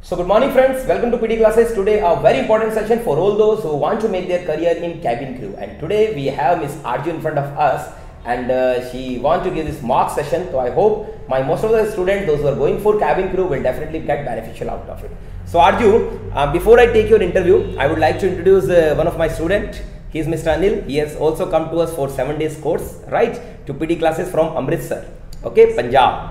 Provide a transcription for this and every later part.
So good morning friends, welcome to PD classes. Today a very important session for all those who want to make their career in cabin crew, and today we have Miss Arju in front of us, and she wants to give this mock session. So I hope most of the students, those who are going for cabin crew, will definitely get beneficial out of it. So Arju, before I take your interview, I would like to introduce one of my students. He is Mr. Anil. He has also come to us for 7 days course, right, to PD classes from Amritsar, okay, Punjab.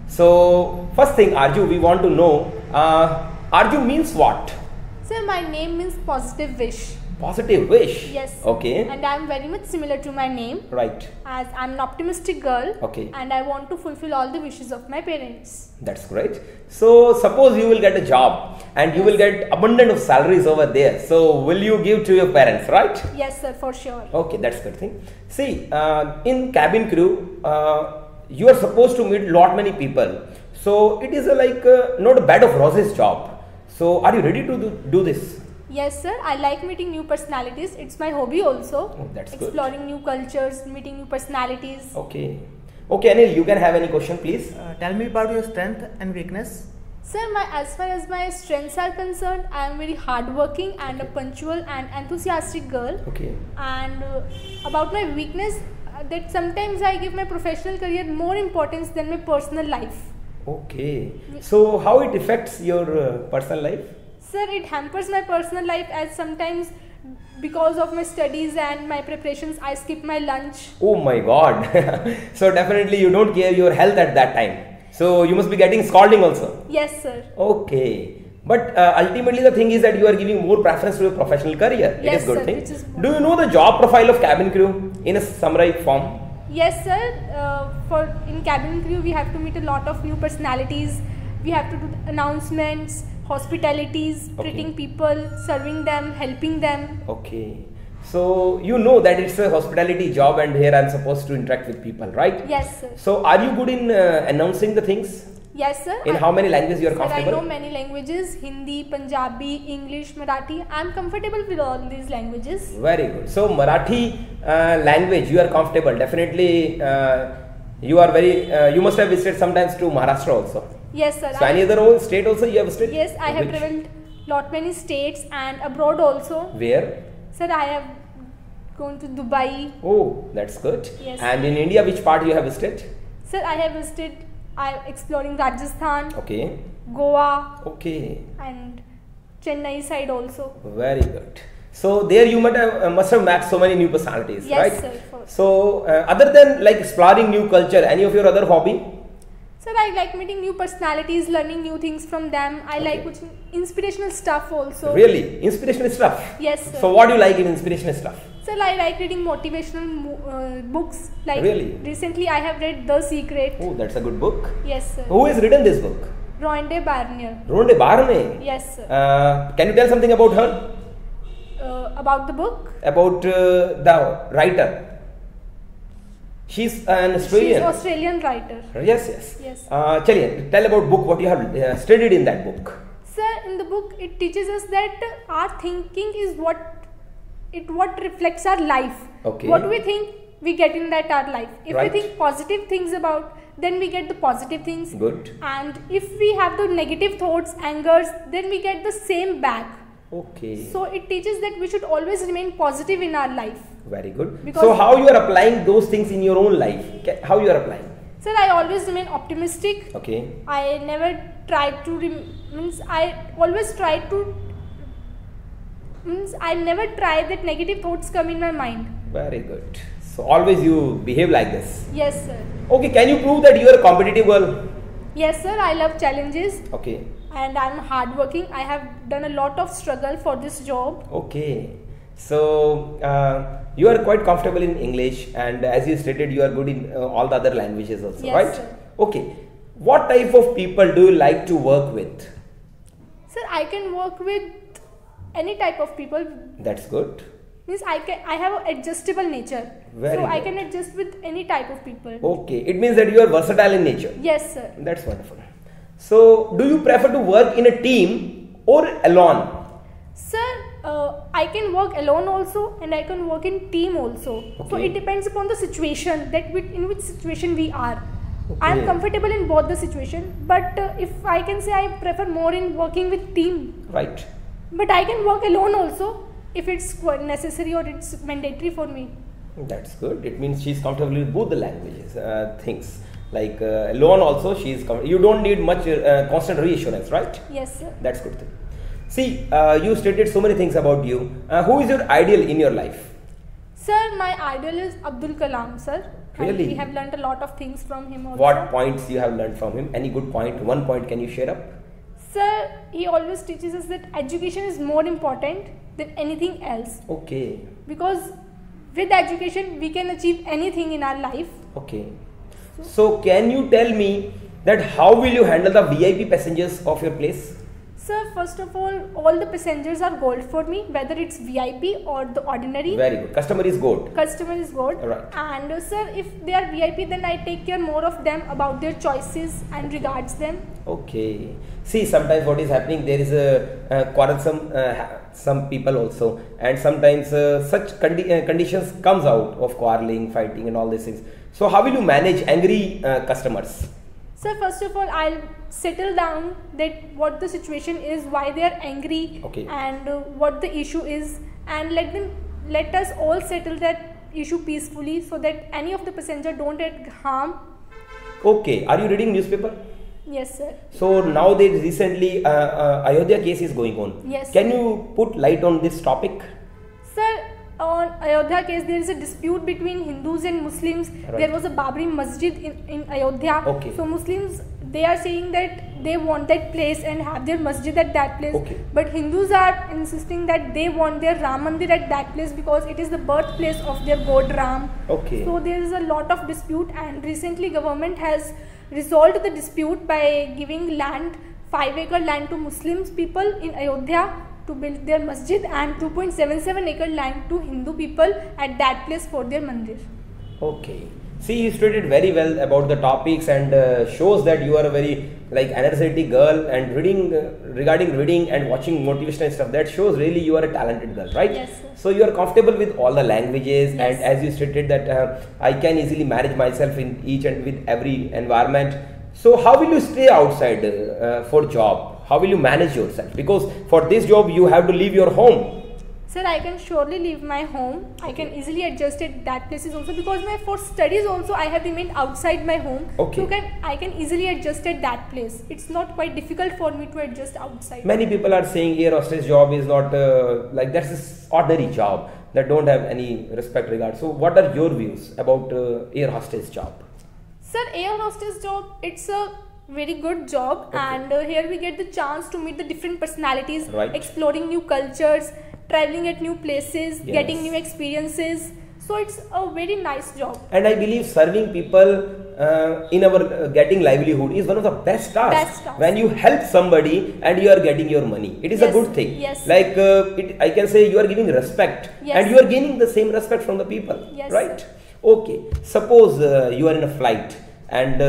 So first thing, Arju, we want to know, Arju means what? Sir, my name means positive wish. Positive wish? Yes. Okay. And I am very much similar to my name. Right. As I am an optimistic girl. Okay. And I want to fulfill all the wishes of my parents. That's great. So suppose you will get a job and you will get abundant of salaries over there. So will you give to your parents, right? Yes, sir, for sure. Okay, that's good thing. See, in cabin crew, you are supposed to meet many people. So it is not a bed of roses job. So are you ready to do this? Yes, sir. I like meeting new personalities. It's my hobby also. Oh, that's exploring new cultures, meeting new personalities. Okay. Okay, Anil, you can have any question, please. Tell me about your strength and weakness. Sir, as far as my strengths are concerned, I am very hardworking and a punctual and enthusiastic girl. Okay. And about my weakness, that sometimes I give my professional career more importance than my personal life. Okay. So how it affects your personal life? Sir, it hampers my personal life, as sometimes because of my studies and my preparations, I skip my lunch. Oh my God. So definitely you don't care your health at that time. So you must be getting scolding also. Yes, sir. Okay. But ultimately the thing is that you are giving more preference to your professional career. Yes, it is good sir, thing. Do you know the job profile of cabin crew in a summary form? Yes, sir. In cabin crew, we have to meet a lot of new personalities. We have to do announcements, hospitalities, treating people, serving them, helping them. Okay. So you know that it's a hospitality job, and here I am supposed to interact with people, right? Yes, sir. So are you good in announcing the things? Yes, sir. In how many languages you are sir, comfortable? I know many languages: Hindi, Punjabi, English, Marathi. I am comfortable with all these languages. Very good. So Marathi language you are comfortable. Definitely you are very. You must have visited sometimes to Maharashtra also. Yes, sir. So any other state also you have visited? Yes, I have traveled many states and abroad also. Where? Sir, I have gone to Dubai. Oh, that's good. Yes. And in India, which part you have visited? Sir, I have visited. I am exploring Rajasthan. Okay. Goa. Okay. And Chennai side also. Very good. So there you must have met so many new personalities, yes, right? Yes, sir. So other than like exploring new culture, any of your other hobby? Sir, I like meeting new personalities, learning new things from them. I like watching inspirational stuff also. Really? Inspirational stuff? Yes, sir. So what do you like in inspirational stuff? Sir, I like reading motivational books. Like really? Recently I have read The Secret. Oh, that's a good book. Yes, sir. Who has written this book? Rhonda Barnier. Rhonda Barnier? Yes, sir. Can you tell something about her? About the book? About the writer. She's an Australian. She's Australian writer. Yes, yes. Yes. Chaliye, tell about book, what you have studied in that book. Sir, in the book it teaches us that our thinking is what reflects our life. Okay. What we think, we get in that our life. If right. we think positive things about, then we get the positive things. Good. And if we have the negative thoughts, angers, then we get the same back. Okay. So it teaches that we should always remain positive in our life. Very good. Because so how you are applying those things in your own life? How you are applying? Sir, I always remain optimistic. Okay. I never try to I never try that negative thoughts come in my mind. Very good. So always you behave like this. Yes, sir. Okay, can you prove that you are a competitive girl? Yes, sir. I love challenges. Okay. And I am hardworking. I have done a lot of struggle for this job. Okay. So you are quite comfortable in English, and as you stated, you are good in all the other languages also, yes, right? Sir. Okay. What type of people do you like to work with? Sir, I can work with any type of people. That's good. Means I have an adjustable nature. Very so good. I can adjust with any type of people. Okay. It means that you are versatile in nature. Yes, sir. That's wonderful. So, do you prefer to work in a team or alone? Sir, I can work alone also, and I can work in team also. Okay. So it depends upon the situation, in which situation we are. I am Okay. comfortable in both the situation, but if I can say, I prefer more in working with team. Right. But I can work alone also if it's necessary or it's mandatory for me. That's good. It means she's comfortable with both the languages, things. Like alone also, you don't need much constant reassurance, right? Yes, sir. That's good thing. See, you stated so many things about you. Who is your ideal in your life? Sir, my idol is Abdul Kalam, sir. And Really? we have learned a lot of things from him also. What points you have learned from him? Any good point? One point can you share up? Sir, he always teaches us that education is more important than anything else. Okay. Because with education, we can achieve anything in our life. Okay. So can you tell me that how will you handle the VIP passengers of your place? Sir, first of all the passengers are gold for me, whether it's VIP or the ordinary. Very good. Customer is gold. Customer is gold. Right. And sir, if they are VIP, then I take care more of them about their choices and regards them. Okay. See, sometimes what is happening, there is a quarrelsome some people also, and sometimes such conditions comes out of quarreling, fighting, and all these things. So how will you manage angry customers? Sir, first of all, I'll settle down that what the situation is, why they are angry, Okay. and what the issue is, and let us all settle that issue peacefully so that any of the passenger don't get harm. Okay. Are you reading newspaper? Yes, sir. So nowadays, recently, Ayodhya case is going on. Yes. Can you put light on this topic? Sir, on Ayodhya case, there is a dispute between Hindus and Muslims. Right. There was a Babri Masjid in Ayodhya. Okay. So Muslims, they are saying that they want that place and have their masjid at that place. Okay. But Hindus are insisting that they want their Ram Mandir at that place because it is the birthplace of their god Ram. Okay. So there is a lot of dispute, and recently government has resolved the dispute by giving land, 5-acre land to Muslims people in Ayodhya to build their masjid, and 2.77-acre land to Hindu people at that place for their mandir. Okay. See, you stated very well about the topics, and shows that you are a very energetic girl, and regarding reading and watching motivational stuff, that shows really you are a talented girl, right? Yes, sir. So you are comfortable with all the languages, Yes. and as you stated that I can easily manage myself in each and with every environment. So how will you stay outside for job? How will you manage yourself? Because for this job you have to leave your home. Sir, I can surely leave my home. I can easily adjust at that places also, because for studies also I have remained outside my home. Okay. So I can easily adjust at that place. It's not quite difficult for me to adjust outside. Many people are saying air hostess job is not that's an ordinary job that don't have any respect regard. So what are your views about air hostess job? Sir, air hostess job, it's a very good job. Okay. And here we get the chance to meet the different personalities, Right. exploring new cultures, traveling at new places, Yes. getting new experiences. So it's a very nice job. And I believe serving people in our getting livelihood is one of the best tasks. Best task. When you help somebody and you are getting your money, it is a Yes, good thing. yes. I can say you are giving respect, Yes. and you are gaining the same respect from the people. Yes, right? sir. Okay. Suppose you are in a flight, and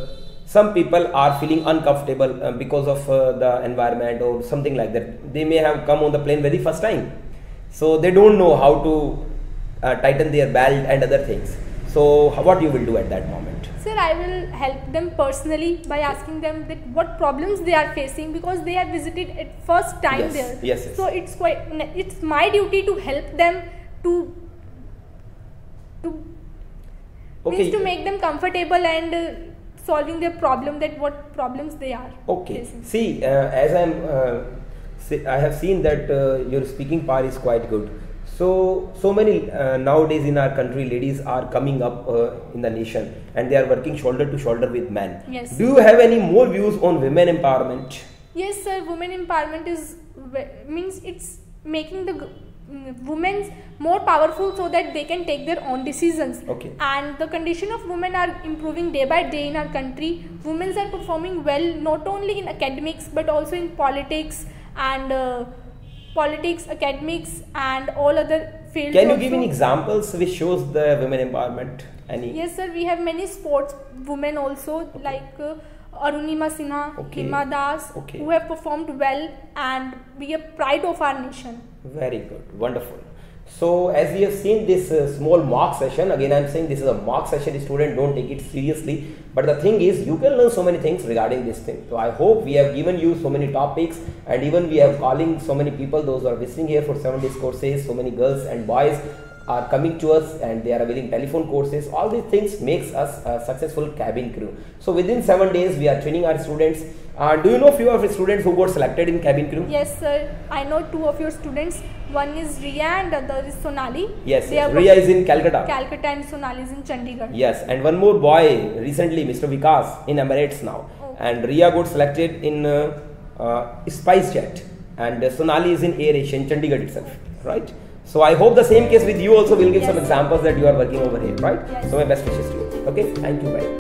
some people are feeling uncomfortable because of the environment or something like that. They may have come on the plane very first time, so they don't know how to tighten their belt and other things. So what you will do at that moment? Sir, I will help them personally by asking them that what problems they are facing, because they have visited it first time Yes, there. yes, yes. So it's my duty to help them to means to make them comfortable and solving their problem, that what problems they are Okay. facing. See, as I have seen that your speaking power is quite good. So many nowadays in our country, ladies are coming up in the nation, and they are working shoulder to shoulder with men. Yes. Do you have any more views on women empowerment? Yes, sir. Women empowerment means it's making the women more powerful so that they can take their own decisions. Okay. And the condition of women are improving day by day in our country. Women are performing well not only in academics but also in politics and academics and all other fields. Can you also. give any examples which shows the women empowerment? Any? Yes, sir. We have many sports women also, like Arunima Sinha, Okay. Hima Das, Okay. who have performed well and be a pride of our nation. Very good, wonderful. So as we have seen this small mock session, again I am saying this is a mock session, student, don't take it seriously, but the thing is you can learn so many things regarding this thing. So I hope we have given you so many topics, and even we have calling so many people, those who are visiting here for 7 days courses, so many girls and boys are coming to us and they are availing telephone courses. All these things makes us a successful cabin crew. So within 7 days we are training our students. Do you know few of the students who got selected in cabin crew? Yes sir, I know 2 of your students. One is Riya and other is Sonali. Yes, Riya is in Calcutta. And Sonali is in Chandigarh. Yes, and one more boy recently, Mr. Vikas, in Emirates now. Okay. And Riya got selected in SpiceJet, and Sonali is in Aviation, Chandigarh itself, right? So I hope the same case with you also. Will give some examples that you are working over here, right? Yes. So my best wishes to you. Okay, thank you, bye.